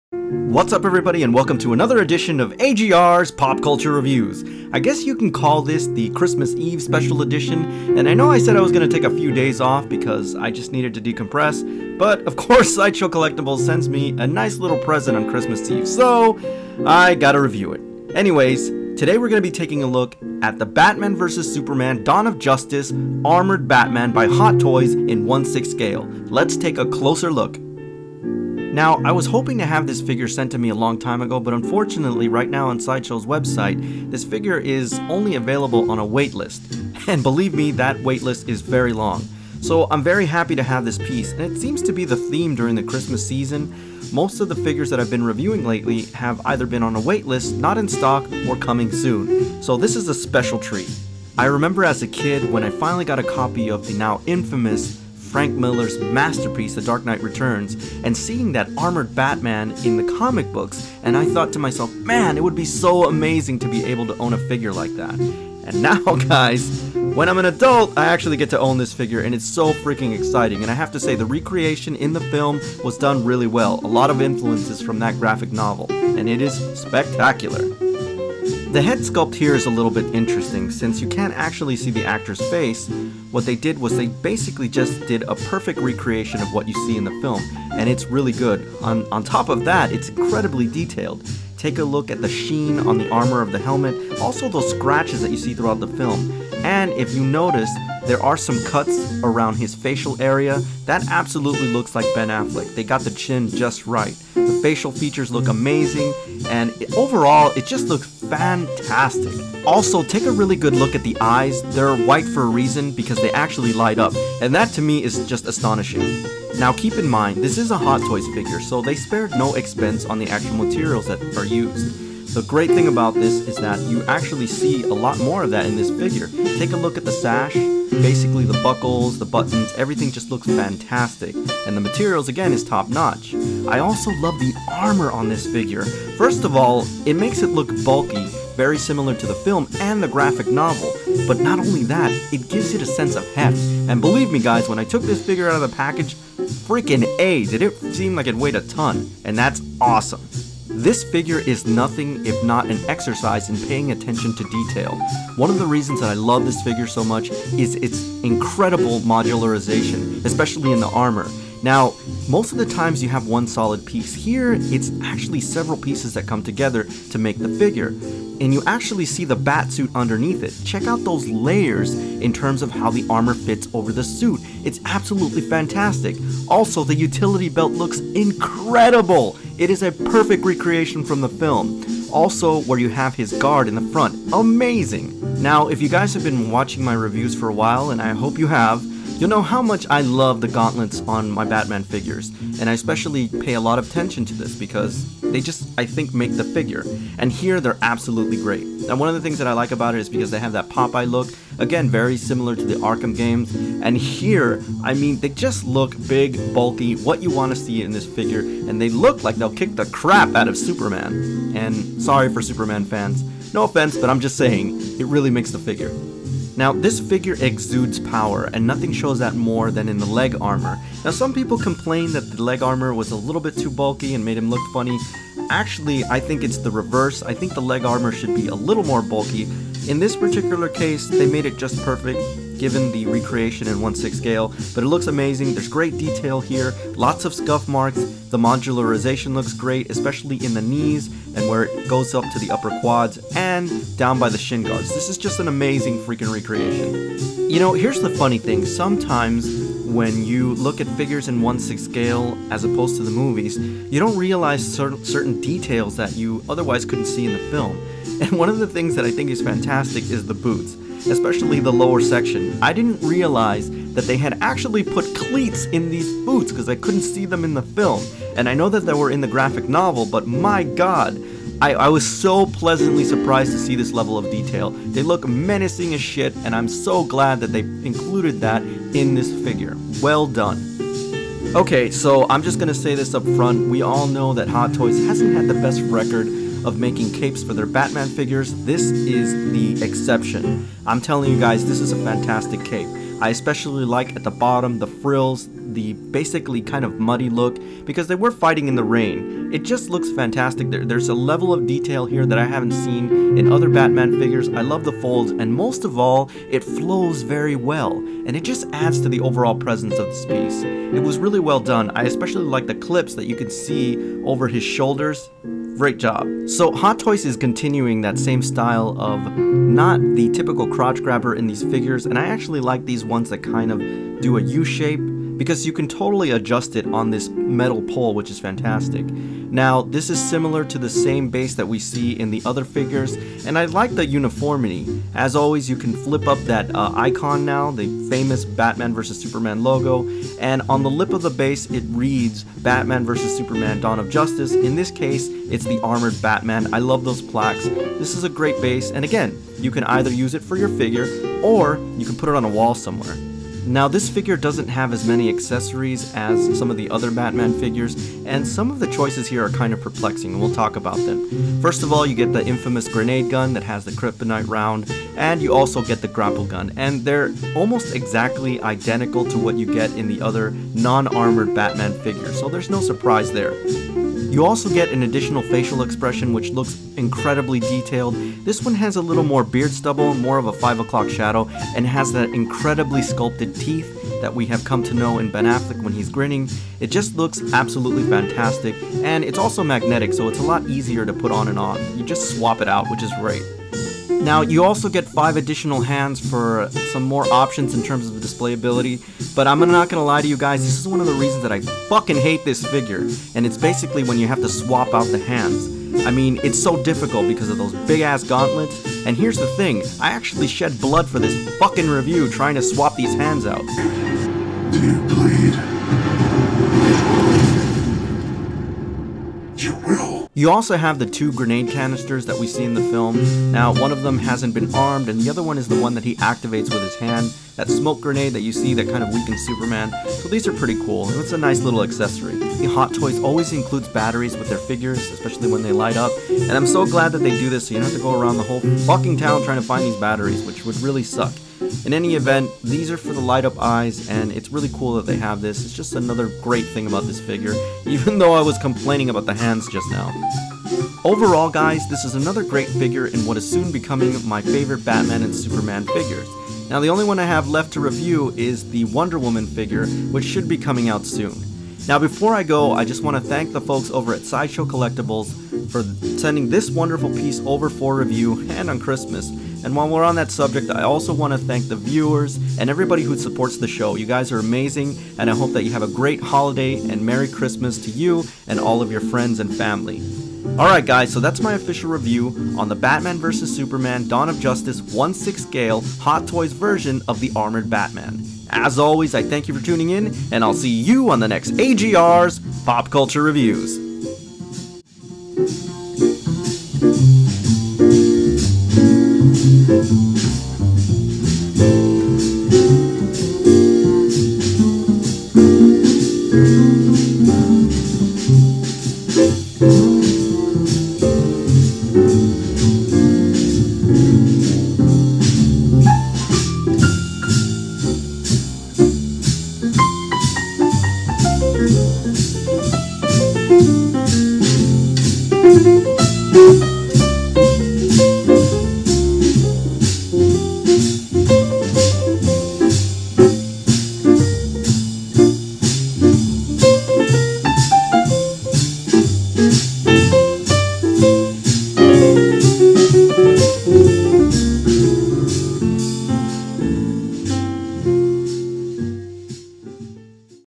What's up everybody and welcome to another edition of AGR's Pop Culture Reviews. I guess you can call this the Christmas Eve special edition, and I know I said I was going to take a few days off because I just needed to decompress, but of course Sideshow Collectibles sends me a nice little present on Christmas Eve, so I gotta review it. Anyways, today we're going to be taking a look at the Batman vs Superman Dawn of Justice Armored Batman by Hot Toys in 1/6 scale. Let's take a closer look. Now, I was hoping to have this figure sent to me a long time ago, but unfortunately right now on Sideshow's website, this figure is only available on a waitlist. And believe me, that waitlist is very long. So I'm very happy to have this piece, and it seems to be the theme during the Christmas season. Most of the figures that I've been reviewing lately have either been on a waitlist, not in stock, or coming soon. So this is a special treat. I remember as a kid when I finally got a copy of the now infamous Frank Miller's masterpiece, The Dark Knight Returns, and seeing that armored Batman in the comic books, and I thought to myself, man, it would be so amazing to be able to own a figure like that. And now, guys, when I'm an adult, I actually get to own this figure, and it's so freaking exciting. And I have to say, the recreation in the film was done really well. A lot of influences from that graphic novel, and it is spectacular. The head sculpt here is a little bit interesting since you can't actually see the actor's face. What they did was they basically just did a perfect recreation of what you see in the film, and it's really good. On top of that, it's incredibly detailed. Take a look at the sheen on the armor of the helmet, also those scratches that you see throughout the film. And if you notice, there are some cuts around his facial area. That absolutely looks like Ben Affleck. They got the chin just right. The facial features look amazing, and overall, it just looks fantastic. Also, take a really good look at the eyes. They're white for a reason because they actually light up, and that to me is just astonishing. Now keep in mind, this is a Hot Toys figure, so they spared no expense on the actual materials that are used. The great thing about this is that you actually see a lot more of that in this figure. Take a look at the sash. Basically the buckles, the buttons, everything just looks fantastic. And the materials again is top notch. I also love the armor on this figure. First of all, it makes it look bulky, very similar to the film and the graphic novel. But not only that, it gives it a sense of heft. And believe me guys, when I took this figure out of the package, freaking A, did it seem like it weighed a ton. And that's awesome. This figure is nothing if not an exercise in paying attention to detail. One of the reasons that I love this figure so much is its incredible modularization, especially in the armor. Now, most of the times you have one solid piece. Here, it's actually several pieces that come together to make the figure. And you actually see the bat suit underneath it. Check out those layers in terms of how the armor fits over the suit. It's absolutely fantastic. Also, the utility belt looks incredible. It is a perfect recreation from the film. Also, where you have his guard in the front. Amazing! Now, if you guys have been watching my reviews for a while, and I hope you have, you'll know how much I love the gauntlets on my Batman figures, and I especially pay a lot of attention to this because they just, I think, make the figure. And here, they're absolutely great. Now, one of the things that I like about it is because they have that Popeye look, again, very similar to the Arkham games, and here, I mean, they just look big, bulky, what you want to see in this figure, and they look like they'll kick the crap out of Superman. And sorry for Superman fans, no offense, but I'm just saying, it really makes the figure. Now, this figure exudes power, and nothing shows that more than in the leg armor. Now, some people complain that the leg armor was a little bit too bulky and made him look funny. Actually, I think it's the reverse. I think the leg armor should be a little more bulky. In this particular case, they made it just perfect, given the recreation in 1/6 scale, but it looks amazing. There's great detail here, lots of scuff marks. The modularization looks great, especially in the knees and where it goes up to the upper quads and down by the shin guards. This is just an amazing freaking recreation. You know, here's the funny thing. Sometimes when you look at figures in 1/6 scale as opposed to the movies, you don't realize certain details that you otherwise couldn't see in the film. And one of the things that I think is fantastic is the boots, especially the lower section. I didn't realize that they had actually put cleats in these boots because I couldn't see them in the film. And I know that they were in the graphic novel, but my god, I was so pleasantly surprised to see this level of detail. They look menacing as shit, and I'm so glad that they included that in this figure. Well done. Okay, so I'm just gonna say this up front. We all know that Hot Toys hasn't had the best record of making capes for their Batman figures. This is the exception. I'm telling you guys, this is a fantastic cape. I especially like at the bottom the frills, the basically kind of muddy look, because they were fighting in the rain. It just looks fantastic. There's a level of detail here that I haven't seen in other Batman figures. I love the folds, and most of all, it flows very well, and it just adds to the overall presence of this piece. It was really well done. I especially like the clips that you can see over his shoulders. Great job. So Hot Toys is continuing that same style of not the typical crotch grabber in these figures, and I actually like these ones that kind of do a U shape, because you can totally adjust it on this metal pole, which is fantastic. Now, this is similar to the same base that we see in the other figures, and I like the uniformity. As always, you can flip up that icon now, the famous Batman vs. Superman logo, and on the lip of the base it reads Batman vs. Superman Dawn of Justice. In this case, it's the Armored Batman. I love those plaques. This is a great base, and again, you can either use it for your figure, or you can put it on a wall somewhere. Now, this figure doesn't have as many accessories as some of the other Batman figures, and some of the choices here are kind of perplexing, and we'll talk about them. First of all, you get the infamous grenade gun that has the kryptonite round, and you also get the grapple gun, and they're almost exactly identical to what you get in the other non-armored Batman figures, so there's no surprise there. You also get an additional facial expression which looks incredibly detailed. This one has a little more beard stubble, more of a 5 o'clock shadow, and has that incredibly sculpted teeth that we have come to know in Ben Affleck when he's grinning. It just looks absolutely fantastic, and it's also magnetic, so it's a lot easier to put on and off. You just swap it out, which is great. Now, you also get 5 additional hands for some more options in terms of the displayability, but I'm not gonna lie to you guys, this is one of the reasons that I fucking hate this figure, and it's basically when you have to swap out the hands. I mean, it's so difficult because of those big ass gauntlets, and here's the thing, I actually shed blood for this fucking review trying to swap these hands out. Do you bleed? You will. You also have the 2 grenade canisters that we see in the film. Now, one of them hasn't been armed, and the other one is the one that he activates with his hand. That smoke grenade that you see that kind of weakens Superman. So these are pretty cool. It's a nice little accessory. Hot Toys always includes batteries with their figures, especially when they light up. And I'm so glad that they do this so you don't have to go around the whole fucking town trying to find these batteries, which would really suck. In any event, these are for the light up eyes, and it's really cool that they have this. It's just another great thing about this figure, even though I was complaining about the hands just now. Overall, guys, this is another great figure in what is soon becoming my favorite Batman and Superman figures. Now, the only one I have left to review is the Wonder Woman figure, which should be coming out soon. Now, before I go, I just want to thank the folks over at Sideshow Collectibles for sending this wonderful piece over for review and on Christmas. And while we're on that subject, I also want to thank the viewers and everybody who supports the show. You guys are amazing, and I hope that you have a great holiday and Merry Christmas to you and all of your friends and family. Alright guys, so that's my official review on the Batman vs. Superman Dawn of Justice 1/6 scale Hot Toys version of the Armored Batman. As always, I thank you for tuning in, and I'll see you on the next AGR's Pop Culture Reviews. You